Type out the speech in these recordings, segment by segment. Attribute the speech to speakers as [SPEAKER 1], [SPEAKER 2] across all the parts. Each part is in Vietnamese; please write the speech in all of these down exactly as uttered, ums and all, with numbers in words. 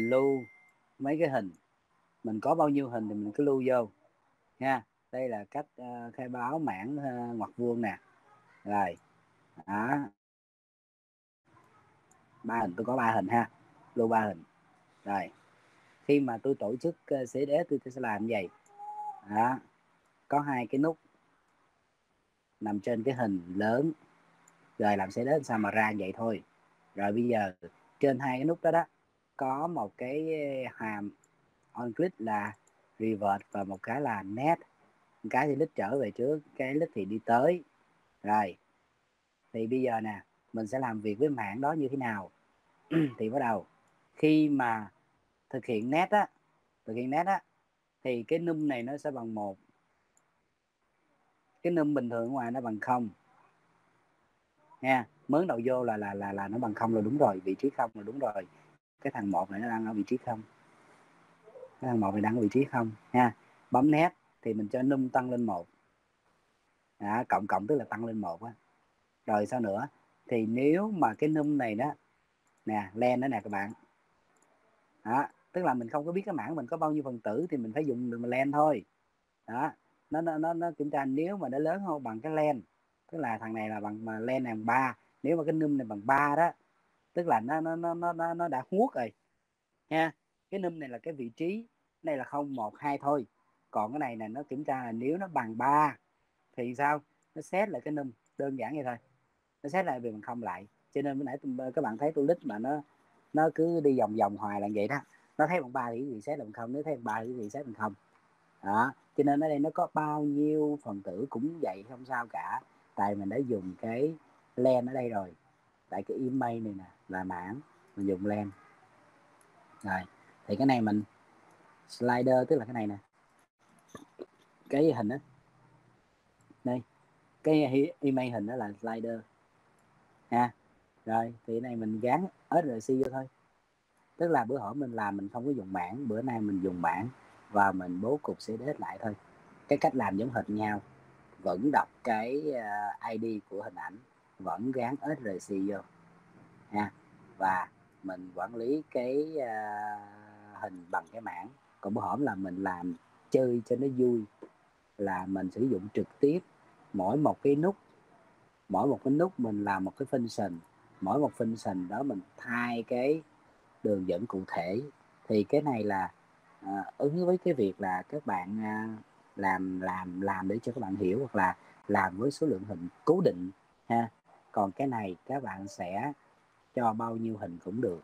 [SPEAKER 1] mình lưu mấy cái hình, mình có bao nhiêu hình thì mình cứ lưu vô nha. Đây là cách uh, khai báo mảng uh, ngoặc vuông nè. Rồi đó, ba hình, tôi có ba hình ha, lưu ba hình. Rồi khi mà tôi tổ chức uh, xê đê tôi sẽ làm như vậy đó, có hai cái nút nằm trên cái hình lớn. Rồi làm xê đê sao mà ra vậy thôi. Rồi bây giờ trên hai cái nút đó đó có một cái hàm on click là revert và một cái là net. Một cái thì lít trở về trước, cái lít thì đi tới. Rồi thì bây giờ nè, mình sẽ làm việc với mảng đó như thế nào. Thì bắt đầu khi mà thực hiện net á, thực hiện net á thì cái num này nó sẽ bằng một, cái num bình thường ngoài nó bằng không nha. Mớn đầu vô là là là là nó bằng không là đúng rồi, vị trí không là đúng rồi. Cái thằng một này nó đang ở vị trí không, cái thằng một này đang ở vị trí không nha. Bấm net thì mình cho num tăng lên một đó, cộng cộng tức là tăng lên một á. Rồi sao nữa, thì nếu mà cái num này đó nè, len đó nè các bạn đó, tức là mình không có biết cái mảng mình có bao nhiêu phần tử thì mình phải dùng đường len thôi đó. Nó nó nó, nó kiểm tra nếu mà nó lớn hơn bằng cái len, tức là thằng này là bằng mà len này bằng ba, nếu mà cái num này bằng ba đó tức là nó nó nó nó nó đã huốt rồi nha. Cái num này là cái vị trí, này là không một hai thôi, còn cái này là nó kiểm tra là nếu nó bằng ba thì sao, nó xét lại cái num, đơn giản vậy thôi, nó xét lại về bằng không lại. Cho nên bữa nãy các bạn thấy tôi lít mà nó nó cứ đi vòng vòng hoài là vậy đó. Nó thấy bằng ba thì gì xét bằng không, nếu thấy bằng ba thì gì xét bằng không đó. Cho nên ở đây nó có bao nhiêu phần tử cũng vậy, không sao cả, tại mình đã dùng cái len ở đây rồi. Tại cái image này nè là mảng mình dùng len rồi, thì cái này mình slider, tức là cái này nè, cái hình đó đây, cái image hình đó là slider nha. Rồi thì cái này mình gắn ét rờ xê vô thôi, tức là bữa hổm mình làm mình không có dùng bảng, bữa nay mình dùng bảng và mình bố cục xê đê lại thôi. Cái cách làm giống hệt nhau, vẫn đọc cái uh, i đê của hình ảnh, vẫn gắn ét rờ xê vô nha, và mình quản lý cái uh, hình bằng cái mảng. Còn bữa hổm là mình làm chơi cho nó vui, là mình sử dụng trực tiếp mỗi một cái nút, mỗi một cái nút mình làm một cái function, mỗi một function đó mình thay cái đường dẫn cụ thể. Thì cái này là à, ứng với cái việc là các bạn à, làm làm làm để cho các bạn hiểu, hoặc là làm với số lượng hình cố định ha. Còn cái này các bạn sẽ cho bao nhiêu hình cũng được,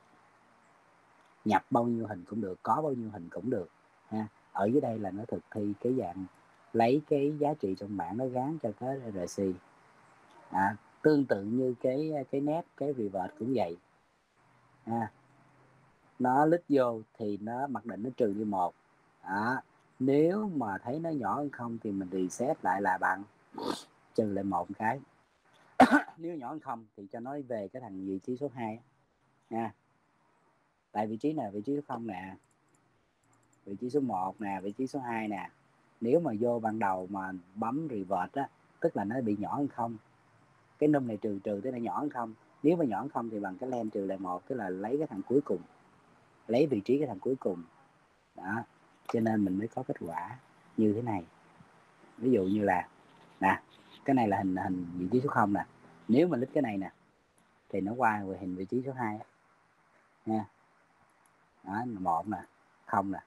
[SPEAKER 1] nhập bao nhiêu hình cũng được, có bao nhiêu hình cũng được ha. Ở dưới đây là nó thực thi cái dạng lấy cái giá trị trong bảng nó gắn cho cái rờ xê. À, tương tự như cái cái net, cái revert cũng vậy ha. Nó lít vô thì nó mặc định nó trừ đi một đó. Nếu mà thấy nó nhỏ hơn không thì mình reset lại là bằng trừ lại một cái. Nếu nhỏ hơn không thì cho nó về cái thằng vị trí số hai nha. Tại vị trí này vị trí số không nè, vị trí số một nè, vị trí số hai nè. Nếu mà vô ban đầu mà bấm revert á, tức là nó bị nhỏ hơn không, cái num này trừ trừ tức là nhỏ hơn không. Nếu mà nhỏ hơn không thì bằng cái len trừ lại một, tức là lấy cái thằng cuối cùng, lấy vị trí cái thằng cuối cùng đó. Cho nên mình mới có kết quả như thế này. Ví dụ như là nè, cái này là hình hình vị trí số không nè, nếu mà lít cái này nè thì nó qua về hình vị trí số hai nha. Đó, một nè, không nè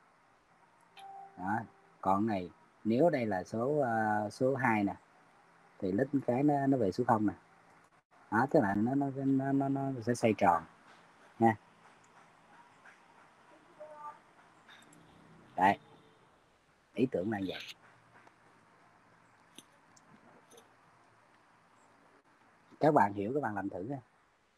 [SPEAKER 1] đó. Còn này nếu đây là số uh, số hai nè thì lít cái nó nó về số không nè đó, tức là nó nó nó nó, nó sẽ xoay tròn nha. Đấy, ý tưởng là vậy. Các bạn hiểu các bạn làm thử nha.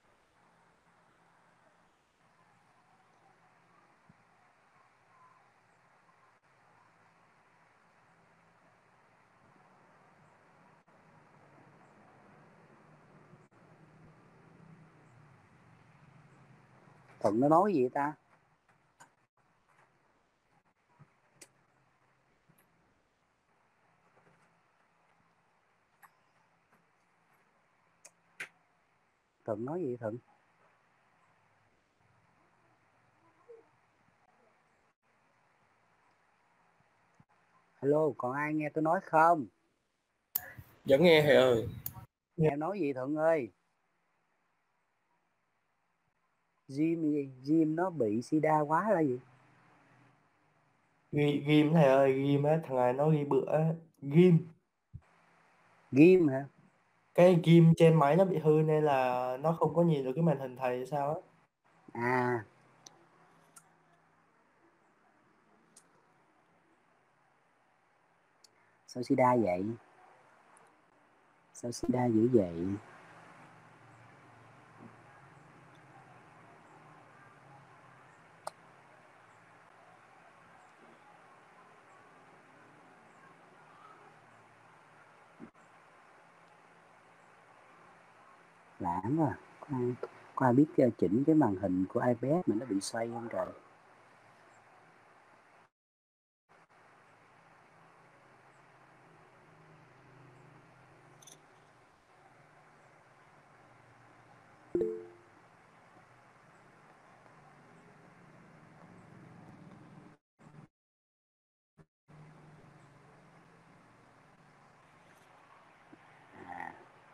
[SPEAKER 1] Thuận nó nói gì ta? Thuận nói gì Thuận? Hello, còn ai nghe tôi nói không?
[SPEAKER 2] Vẫn nghe thầy ơi.
[SPEAKER 1] Em nói gì Thuận ơi? Jim gì? Jim nó bị sida quá là gì?
[SPEAKER 2] Ghi, ghim thầy ơi, ghim á, thằng này nó ghi bữa á. Ghim,
[SPEAKER 1] Ghim hả?
[SPEAKER 2] cái ghim trên máy nó bị hư nên là nó không có nhìn được cái màn hình thầy hay sao á.
[SPEAKER 1] À, sao sida vậy? Sao sida dữ vậy? Lãng quá. Có ai, có ai biết uh, chỉnh cái màn hình của iPad mà nó bị xoay không trời? À,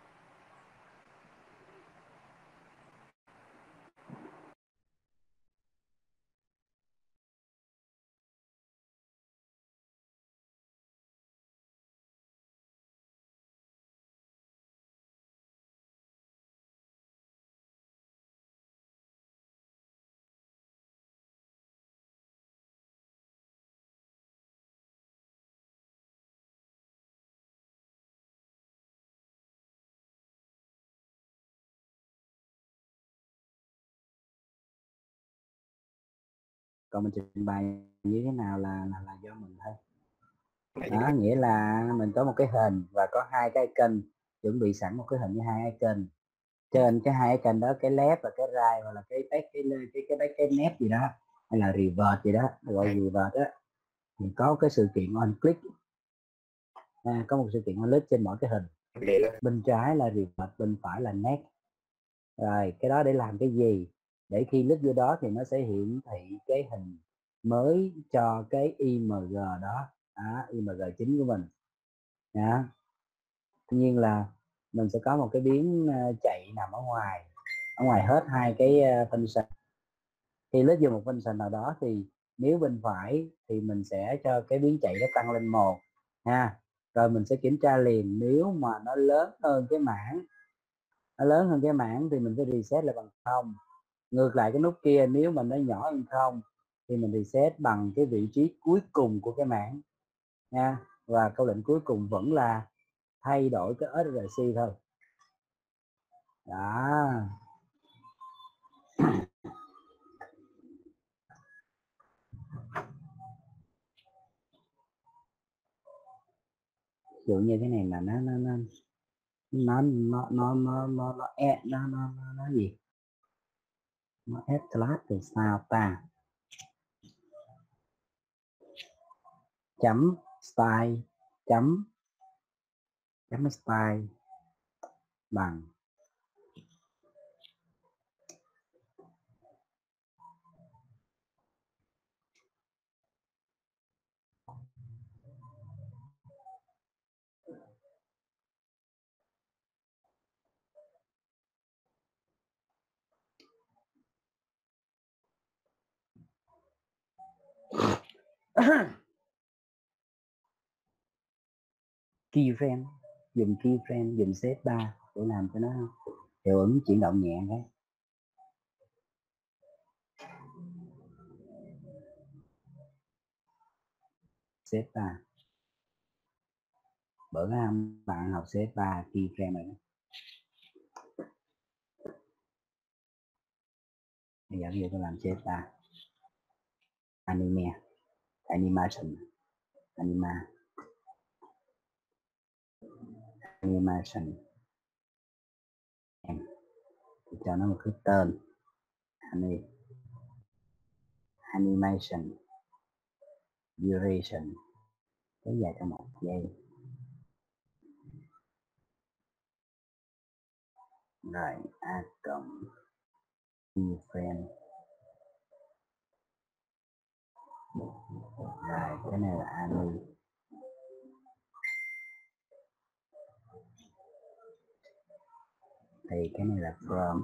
[SPEAKER 1] còn mình trình bày như thế nào là là, là do mình thôi. Đó, nghĩa là mình có một cái hình và có hai cái icon, chuẩn bị sẵn một cái hình với hai icon. Trên cái hai icon đó, cái left và cái right, hoặc là cái back, cái cái cái cái, cái nét gì đó, hay là revert gì đó, gọi revert đó, thì có cái sự kiện on click. À, có một sự kiện on click trên mỗi cái hình. Bên trái là revert, bên phải là next. Rồi cái đó để làm cái gì? Để khi click vô đó thì nó sẽ hiển thị cái hình mới cho cái i em giê đó, à, i em giê chính của mình. Đó. Tuy nhiên là mình sẽ có một cái biến chạy nằm ở ngoài, ở ngoài hết hai cái function. Khi click vô một function nào đó thì nếu bên phải thì mình sẽ cho cái biến chạy nó tăng lên một ha. Rồi mình sẽ kiểm tra liền, nếu mà nó lớn hơn cái mảng, nó lớn hơn cái mảng thì mình sẽ reset lại bằng không. Ngược lại cái nút kia, nếu mà nó nhỏ hơn không thì mình reset bằng cái vị trí cuối cùng của cái mảng nha. Và câu lệnh cuối cùng vẫn là thay đổi cái ét rờ xê thôi. Đó. Ví dụ như cái này là nó nó nó nó nó nó nó nó nó nó nó nó nó nó gì, nó add class thì sao ta? Chấm style, chấm chấm style bằng keyframe. Dùng keyframe, dùng xếp ba để làm cho nó hiệu ứng chuyển động nhẹ cái. Xếp ba, bữa bạn học xếp ba keyframe này. Bây giờ bây giờ tôi làm xếp ba anime, animation, anima, animation em, thì cho nó một cái tên Ani, animation duration kéo dài trong một giây. Rồi a cộng keyframe. Rồi cái này là ani, thì cái này là from.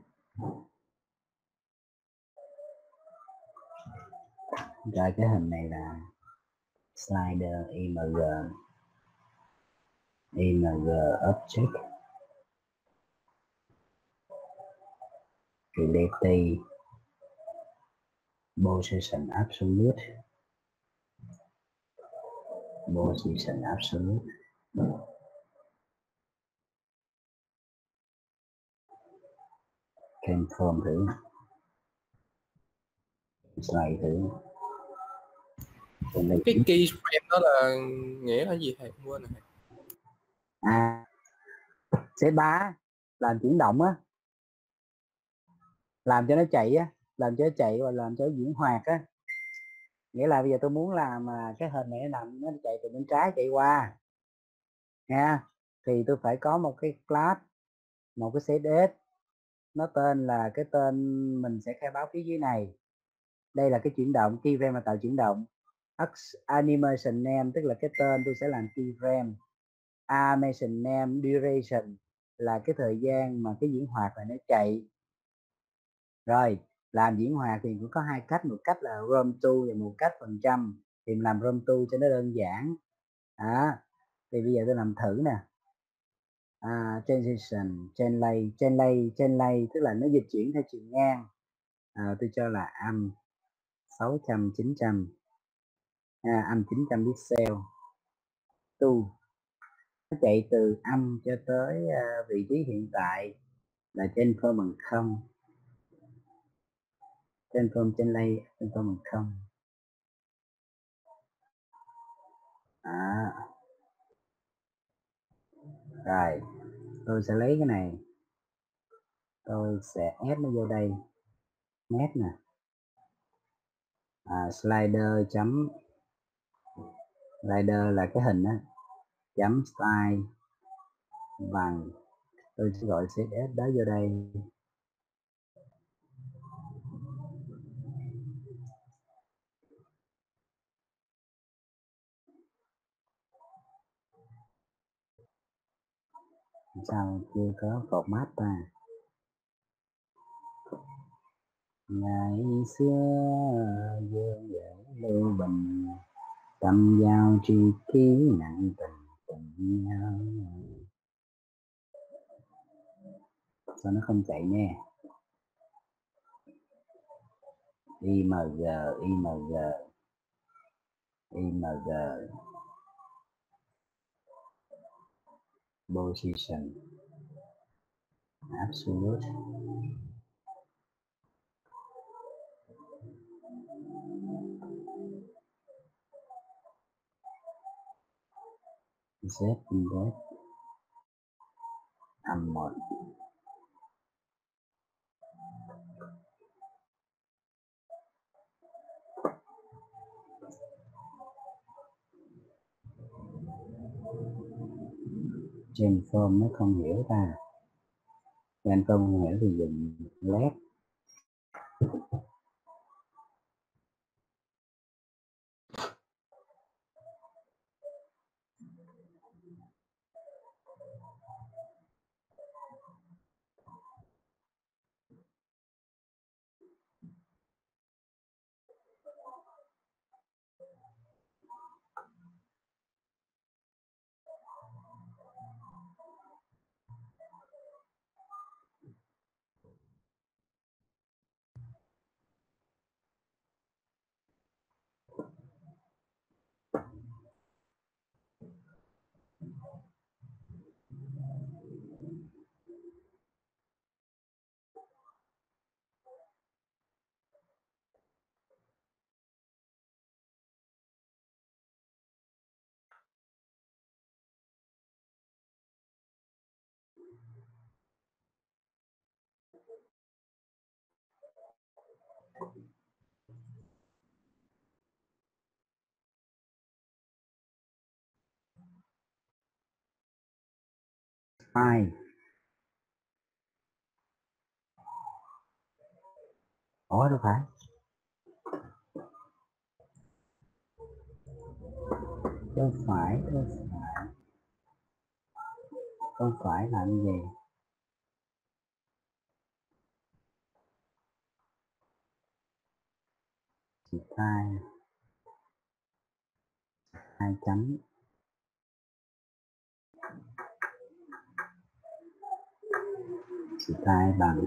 [SPEAKER 1] Rồi cái hình này là slider img, img object relative position absolute, position absolute, confirm thử, slide thử.
[SPEAKER 3] Cái key frame đó là nghĩa là gì thầy? Quên rồi.
[SPEAKER 1] À, sẽ ba làm chuyển động á, làm cho nó chạy á, làm cho nó chạy và làm cho nó diễn hoạt á. Nghĩa là bây giờ tôi muốn làm mà cái hình này nó nằm, nó chạy từ bên trái chạy qua nha, thì tôi phải có một cái class, một cái css, nó tên là cái tên mình sẽ khai báo phía dưới này. Đây là cái chuyển động, keyframe là tạo chuyển động. Animation name tức là cái tên tôi sẽ làm keyframe. Animation name duration là cái thời gian mà cái diễn hoạt này nó chạy. Rồi làm diễn hoạt thì cũng có hai cách, một cách là rom to và một cách phần trăm. Thì mình làm rom to cho nó đơn giản. À, thì bây giờ tôi làm thử nè. À, transition, chain lay, chain lay, chain lay tức là nó dịch chuyển theo chiều ngang. À, tôi cho là âm sáu trăm, chín trăm, à, âm chín trăm pixel. Tu nó chạy từ âm cho tới uh, vị trí hiện tại là trên phơ bằng không, trên phơm trên lay trên phơ bằng không. À, rồi tôi sẽ lấy cái này, tôi sẽ ép nó vô đây, nét nè, à, slider chấm slider là cái hình á, chấm style bằng, tôi sẽ gọi css đó vô đây. Sao chưa có format ta? Ngày xưa dương dễ lưu bình, tâm giao tri ký nặng tình tình nhau. Sao nó không chạy nha? img img img position absolute, z index âm một. Trên form nó không hiểu ta, trên form không hiểu thì dùng led. Ai ủa đâu phải, đâu phải đâu phải không phải làm gì. style hai chấm style bằng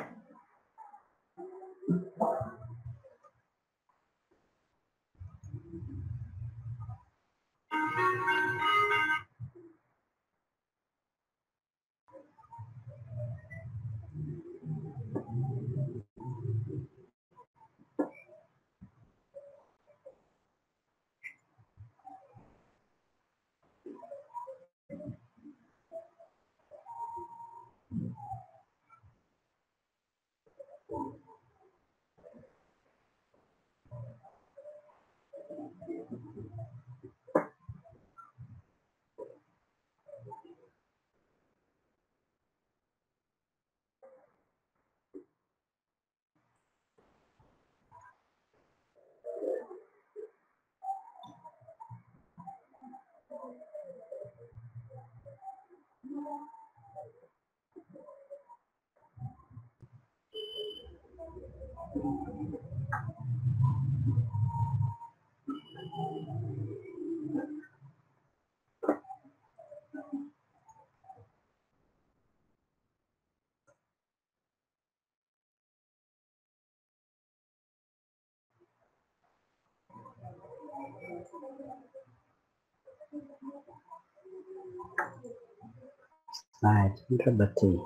[SPEAKER 1] style property.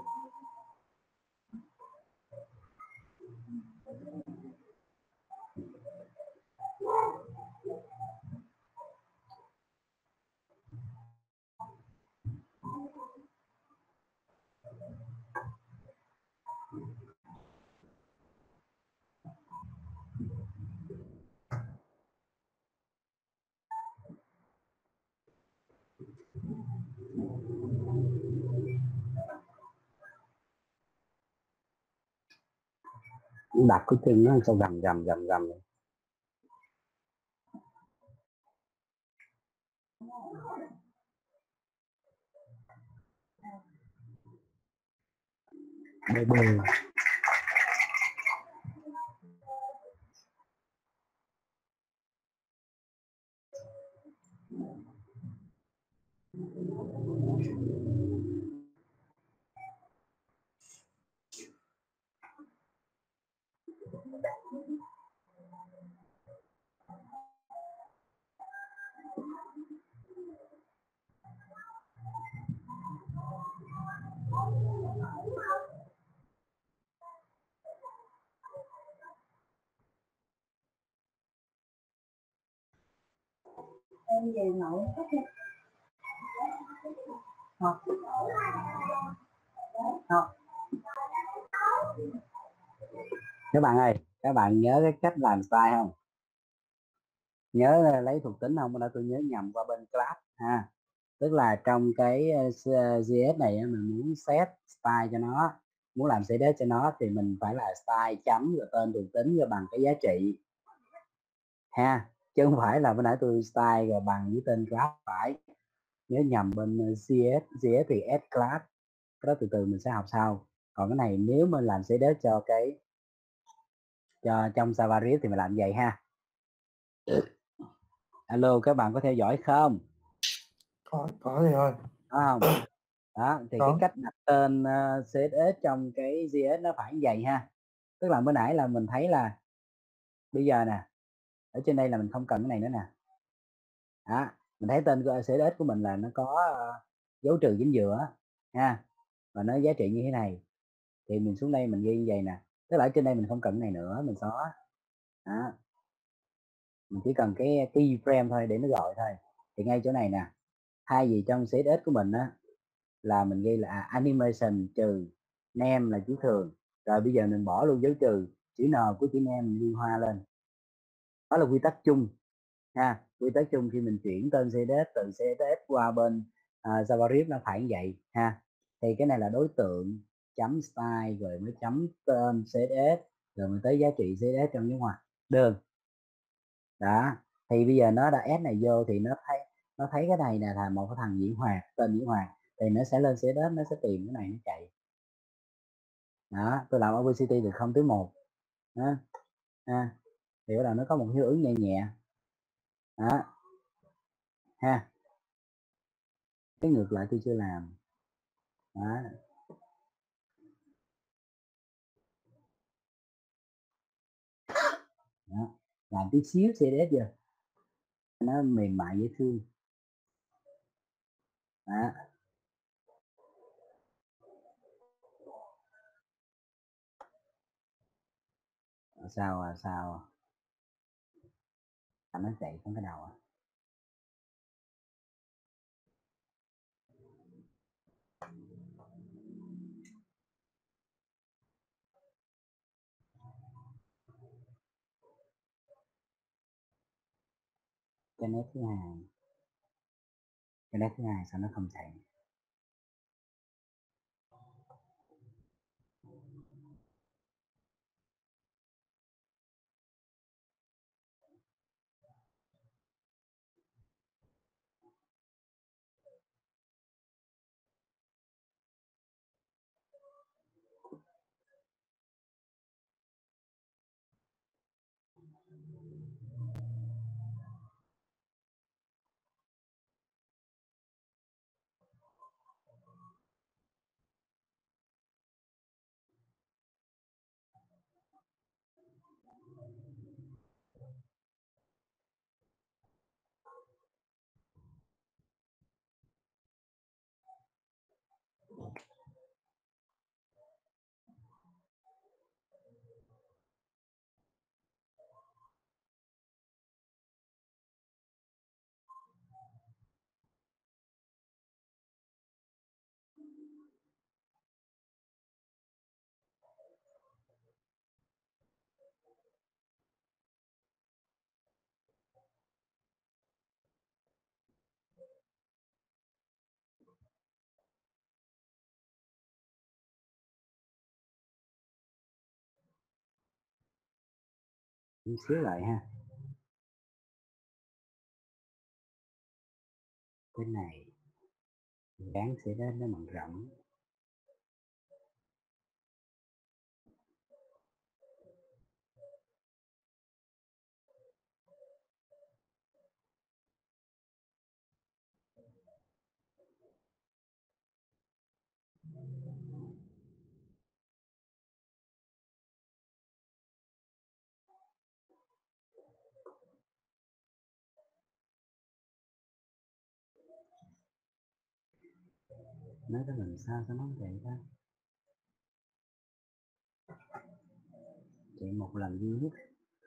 [SPEAKER 1] Đặt cái chân nó sao gầm gầm gầm gầm bê bê.
[SPEAKER 4] Em về nội các học học
[SPEAKER 1] Các bạn ơi, các bạn nhớ cái cách làm style không? Nhớ lấy thuộc tính không? Bữa nay tôi nhớ nhầm qua bên class ha. Tức là trong cái giê ét này mình muốn set style cho nó, muốn làm xê đê cho nó thì mình phải là style chấm rồi tên thuộc tính rồi bằng cái giá trị ha, chứ không phải là bữa nãy tôi style rồi bằng với tên class, phải nhớ nhầm bên giê ét. giê ét thì add class, cái đó từ từ mình sẽ học sau. Còn cái này nếu mình làm xê đê cho cái cho trong JavaScript thì mình làm vậy ha. Alo, các bạn có theo dõi không?
[SPEAKER 2] Có, có thì thôi.
[SPEAKER 1] Có không? Đó, thì
[SPEAKER 2] Có.
[SPEAKER 1] cái cách đặt tên uh, xê ét ét trong cái giê ét nó phải như vậy ha. Tức là bữa nãy là mình thấy là bây giờ nè, ở trên đây là mình không cần cái này nữa nè. Đó, mình thấy tên của xê ét ét của mình là nó có uh, dấu trừ chính giữa ha, và nó giá trị như thế này. Thì mình xuống đây mình ghi như vậy nè. Tức là ở trên đây mình không cần cái này nữa, mình xóa. Đó. Mình chỉ cần cái keyframe thôi để nó gọi thôi. Thì ngay chỗ này nè, thay vì trong xê ét ét của mình á là mình ghi là animation trừ name là chữ thường, rồi bây giờ mình bỏ luôn dấu trừ chữ N của chữ name mình liên hoa lên. Đó là quy tắc chung ha. Quy tắc chung khi mình chuyển tên xê ét ét từ xê ét ét qua bên uh, JavaScript nó phải như vậy ha. Thì cái này là đối tượng chấm style rồi mới chấm tên xê ét ét rồi mới tới giá trị xê ét ét trong cái ngoặc đơn. Đó, thì bây giờ nó đã add này vô thì nó thấy nó thấy cái này nè là một cái thằng Diễn Hoạt, tên Diễn Hoạt, thì nó sẽ lên xê ét ét, nó sẽ tìm cái này nó chạy. Đó, tôi làm Opacity từ không tới một. Đó. À, thì bắt đầu nó có một hiệu ứng nhẹ nhẹ đó ha. Cái ngược lại tôi chưa làm đó. Đó. Làm tí xíu xê đê ét giờ nó mềm mại dễ thương đó. Sao à sao à nó chạy trong cái đầu à. Cái nét thứ hai, cái nét thứ hai sao nó không chạy? Chút xíu lại ha. Cái này dán sẽ đến nó bằng rộng. Nói cái làm sao cho nó vậy ta. Chạy một lần duy nhất.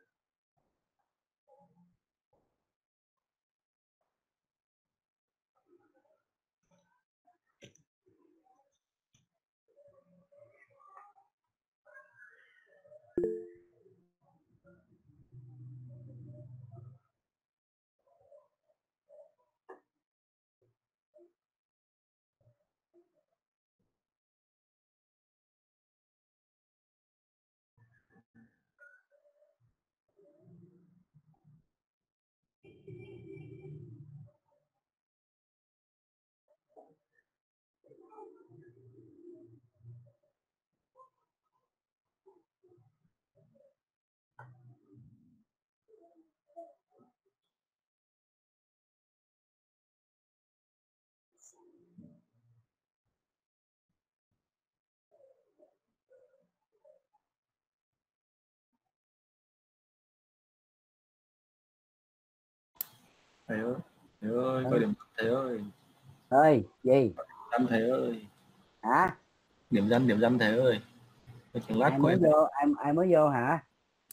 [SPEAKER 3] Thầy ơi, thầy ơi, coi điểm thầy ơi.
[SPEAKER 1] Ơi, gì?
[SPEAKER 3] Danh thầy ơi.
[SPEAKER 1] Hả?
[SPEAKER 3] Điểm danh, điểm danh thầy ơi. Cái trường lát
[SPEAKER 1] Ai
[SPEAKER 3] của
[SPEAKER 1] mới
[SPEAKER 3] em.
[SPEAKER 1] vô, ai, ai mới vô hả?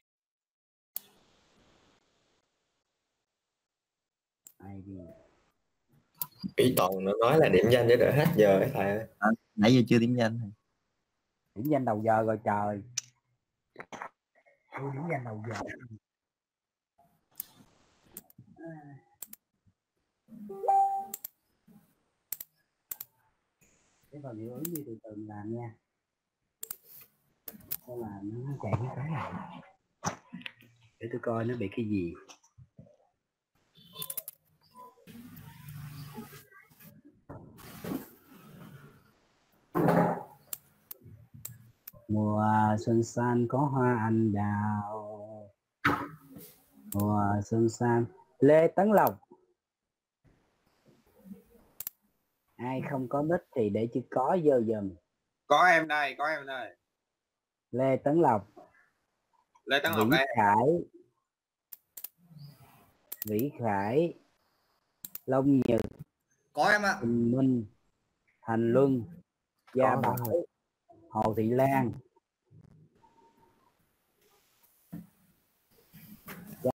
[SPEAKER 1] Ai đi?
[SPEAKER 5] Ý Toàn nó nói là điểm danh để đợi hết giờ ấy thầy ơi.
[SPEAKER 6] À, nãy giờ chưa điểm danh.
[SPEAKER 1] Điểm danh đầu giờ rồi trời. Tôi điểm danh đầu giờ. Cái phần hiệu ứng đi từ từ làm nha. Sao làm nó chạy cái cái này. Để tôi coi nó bị cái gì. Mùa xuân xanh có hoa anh đào, Hòa Xuân Sam. Lê Tấn Lộc. Ai không có nick thì để chữ có vô dùm.
[SPEAKER 3] Có em đây, có em đây.
[SPEAKER 1] Lê Tấn Lộc.
[SPEAKER 3] Lê Tấn Lộc
[SPEAKER 1] Vĩ
[SPEAKER 3] đây.
[SPEAKER 1] Khải. Vĩ Khải. Long Nhật.
[SPEAKER 7] Có em ạ.
[SPEAKER 1] Huỳnh Minh. Thành Luân. Gia
[SPEAKER 2] Có,
[SPEAKER 1] Bảo.
[SPEAKER 2] có.
[SPEAKER 1] Hồ Thị Lan.